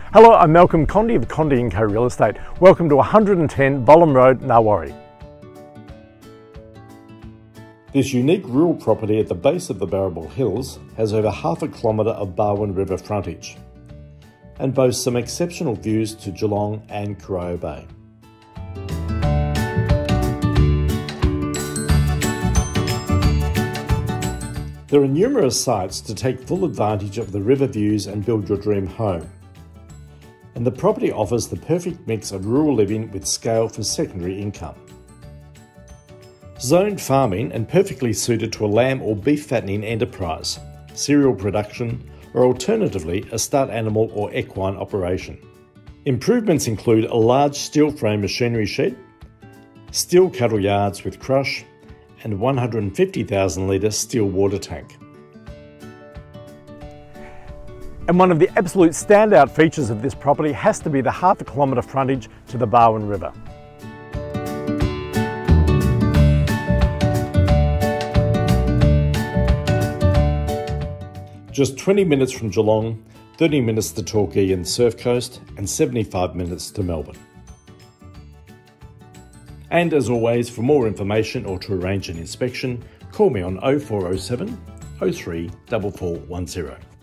Hello, I'm Malcolm Condy of Condy & Co Real Estate. Welcome to 110 Bolam Road, Narwarri. This unique rural property at the base of the Barrabool Hills has over half a kilometre of Barwon River frontage and boasts some exceptional views to Geelong and Corio Bay. There are numerous sites to take full advantage of the river views and build your dream home. And the property offers the perfect mix of rural living with scale for secondary income. Zoned farming and perfectly suited to a lamb or beef fattening enterprise, cereal production, or alternatively a stud animal or equine operation. Improvements include a large steel frame machinery shed, steel cattle yards with crush, and 150,000 litre steel water tank. And one of the absolute standout features of this property has to be the half a kilometre frontage to the Barwon River. Just 20 minutes from Geelong, 30 minutes to Torquay and the Surf Coast, and 75 minutes to Melbourne. And as always, for more information or to arrange an inspection, call me on 0407 03 4410.